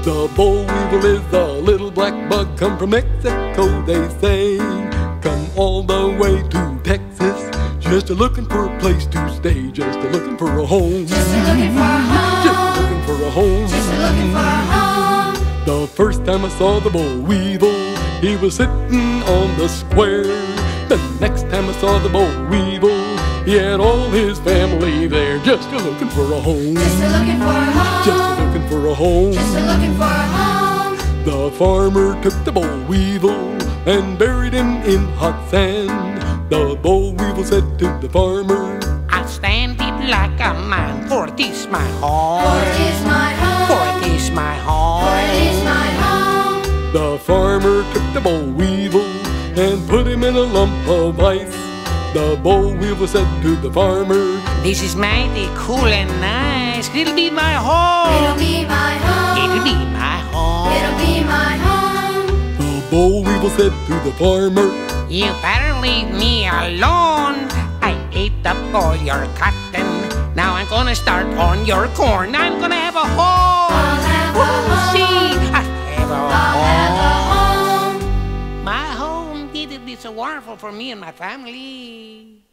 The boll weevil is a little black bug, come from Mexico, they say. Come all the way to Texas, just looking for a place to stay, just looking for a home. Just looking for a home. Just looking for a home. Just looking for a home. The first time I saw the boll weevil, he was sitting on the square. The next time I saw the boll weevil, he had all his family there, just looking for a home. Just looking for a home. Just looking for a home. Just looking for a home. The farmer took the boll weevil and buried him in hot sand. The boll weevil said to the farmer, I'll stand it like a man, for it is my home. For it is my home. For it is my home. For it is my home. The farmer took the boll weevil and put him in a lump of ice. The boll weevil said to the farmer, This is mighty cool and nice. It'll be my home. It'll be my home. It'll be my home. It'll be my home. The boll weevil said to the farmer, You better leave me alone. I ate up all your cotton. Now I'm gonna start on your corn. I'm gonna have a home. I'll have a home. See, I have a I'll home. have a home. My home did it be so wonderful for me and my family.